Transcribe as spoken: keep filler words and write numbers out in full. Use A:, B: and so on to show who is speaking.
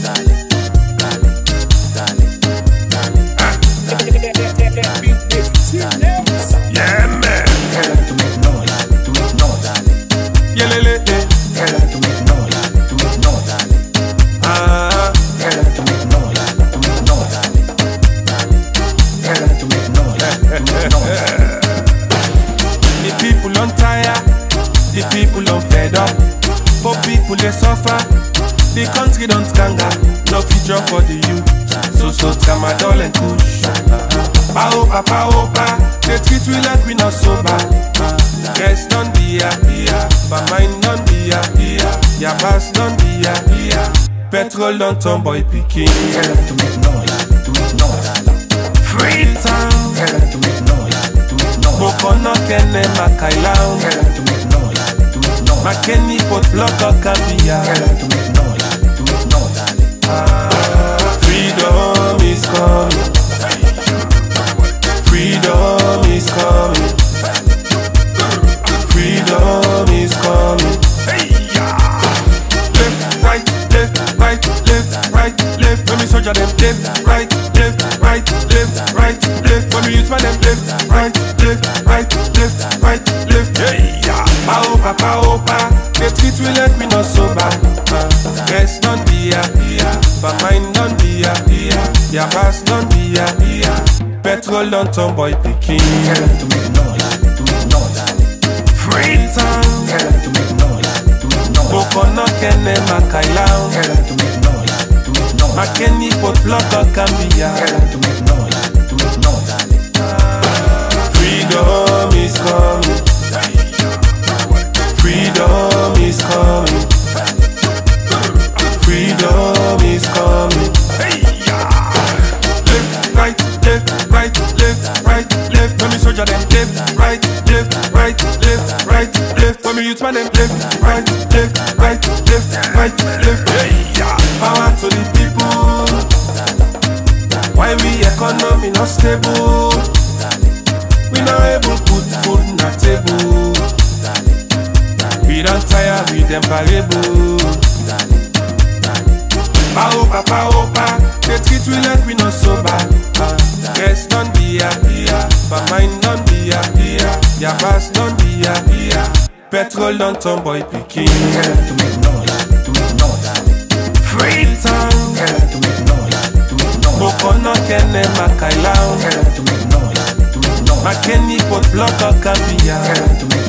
A: Yeah, man.
B: To make noise, to make noise.
A: Yeah, lele.
B: To make noise, to make noise.
A: Ah,
B: To make noise, to make noise. To make noise, to make noise.
A: the people on tire, the people on fed up. For people they suffer, the country don't skanga. No future for the youth. So so tramadol and kush. Paopa, paopa, they treat we like we not sober. Yes, don't be ya, yeah. But mine don't be ya, yeah. Your boss don't be ya, yeah. Petrol don't turn boy PEKIN.
B: To make noise, to make noise.
A: Free town.
B: To make noise, to make noise.
A: Bokono kene makailaun.
B: To make noise, to make noise.
A: Makeni pot blocker kambia.
B: To make noise, to make noise.
A: Ah, freedom is coming. Freedom is coming. Freedom is coming. Left, right, left, right, left, right, left. When me soldier them left, right, left, right, left, right, left. When me youth man them left, right, left, right, left, right, left. Yeah, paopa, paopa. They treat we like we not sober. Yes, don't be ya, yeah. But mine don't be ya, yeah. Your boss don't be ya, yeah. Petrol don't turn boy PEKIN.
B: To make noise, to make noise.
A: Free town.
B: To make noise, to make noise.
A: Bokono kene makailaun.
B: To make noise, to make noise.
A: Makeni pot blocker kambia.
B: To make noise, to make noise.
A: Freedom is coming. Freedom is coming. Freedom is coming. Left, right, left, right, left, right, left. When me soldier them left, right, left, right, left, right, left. When me youth man them left, right, left, right, left, right, left. Power to the people. Why we economy not stable? We not able put food on the table. We don't tire with them parable. Paopa, paopa, they treat we like we not sober. Yes, don't be ya, yeah. But mine don't be ya, yeah. Your boss don't be ya, yeah. Petrol don't turn boy PEKIN.
B: To make noise, to make noise.
A: Free town.
B: To make noise, to make noise.
A: Bokono kene makailaun.
B: To make noise, to make noise.
A: Makeni pot blocker kambia.
B: To make